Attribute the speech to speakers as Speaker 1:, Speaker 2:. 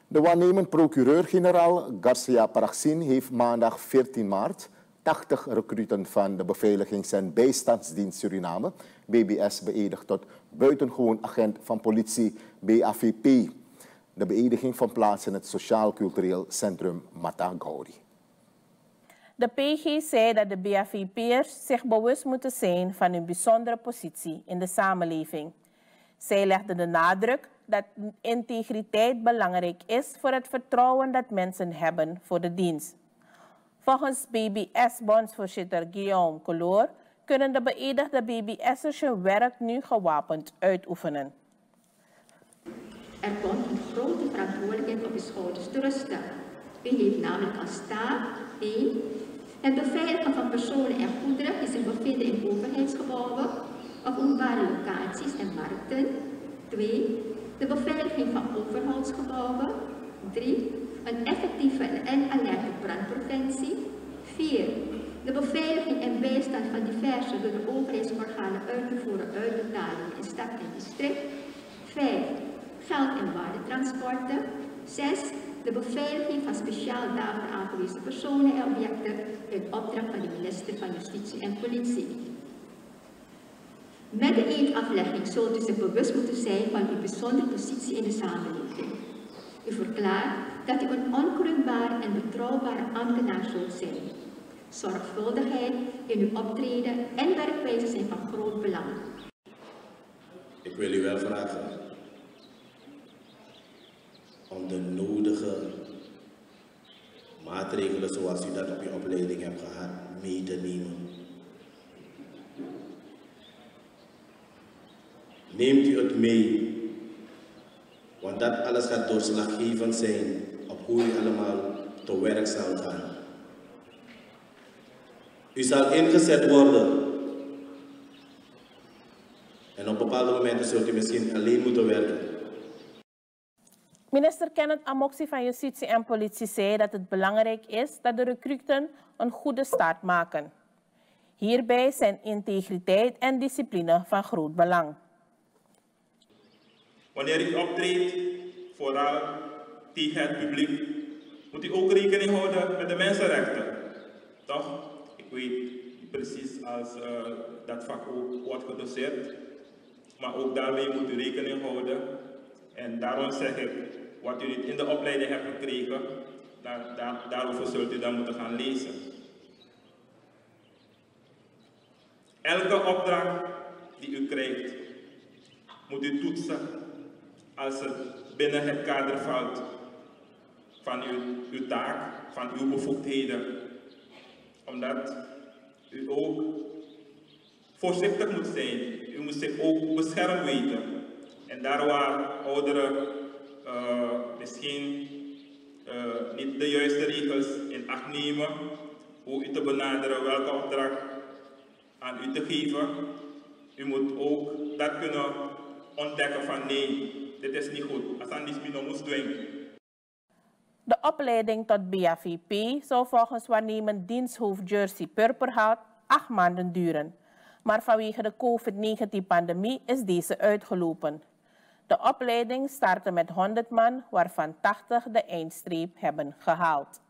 Speaker 1: De waarnemend procureur-generaal Garcia Paraxin heeft maandag 14 maart 80 recruten van de Beveiligings- en Bijstandsdienst Suriname, BBS, beëdigd tot buitengewoon agent van politie BAVP. De beëdiging vond plaats in het Sociaal-Cultureel Centrum Matagauri.
Speaker 2: De PG zei dat de BAVP'ers zich bewust moeten zijn van hun bijzondere positie in de samenleving. Zij legde de nadruk dat integriteit belangrijk is voor het vertrouwen dat mensen hebben voor de dienst. Volgens BBS-bondsvoorzitter Guillaume Color kunnen de beëdigde BBS'ers hun werk nu gewapend uitoefenen.
Speaker 3: Er komt een grote verantwoordelijkheid op uw schouders te rusten. U heeft namelijk als taak 1. Het beveiligen van personen en goederen die zich bevinden in overheidsgebouwen of openbare locaties en markten. 2. De beveiliging van overheidsgebouwen. 3. Een effectieve en alerte brandpreventie. 4. De beveiliging en bijstand van diverse door de overheidsorganen uit te voeren uitbetalingen in stad en district. 5. Geld- en waardetransporten. 6. De beveiliging van speciaal daarvoor aangewezen personen en objecten in opdracht van de minister van Justitie en Politie. Met de eedaflegging zult u zich bewust moeten zijn van uw bijzondere positie in de samenleving. U verklaart dat u een onkreukbare en betrouwbare ambtenaar zult zijn. Zorgvuldigheid in uw optreden en werkwijze zijn van groot belang.
Speaker 4: Ik wil u wel vragen om de nodige maatregelen zoals u dat op uw opleiding hebt gehad mee te nemen. Neemt u het mee, want dat alles gaat doorslaggevend zijn op hoe u allemaal te werk zal gaan. U zal ingezet worden en op bepaalde momenten zult u misschien alleen moeten werken.
Speaker 2: Minister Kenneth Amoxi van Justitie en Politie zei dat het belangrijk is dat de recruten een goede start maken. Hierbij zijn integriteit en discipline van groot belang.
Speaker 5: Wanneer u optreedt, vooral tegen het publiek, moet u ook rekening houden met de mensenrechten. Toch? Ik weet precies als dat vak ook wordt gedoseerd, maar ook daarmee moet u rekening houden. En daarom zeg ik, wat u niet in de opleiding hebt gekregen, daarover zult u dan moeten gaan lezen. Elke opdracht die u krijgt, moet u toetsen als het binnen het kader valt van uw taak, van uw bevoegdheden. Omdat u ook voorzichtig moet zijn. U moet zich ook beschermd weten. En daar waar ouderen misschien niet de juiste regels in acht nemen, hoe u te benaderen, welke opdracht aan u te geven. U moet ook dat kunnen ontdekken van nee, dit is niet goed. Als aan die moest dwingen.
Speaker 2: De opleiding tot BAVP zou volgens waarnemend diensthoofd Jersey Purperhout 8 maanden duren. Maar vanwege de COVID-19-pandemie is deze uitgelopen. De opleiding startte met 100 man, waarvan 80 de eindstreep hebben gehaald.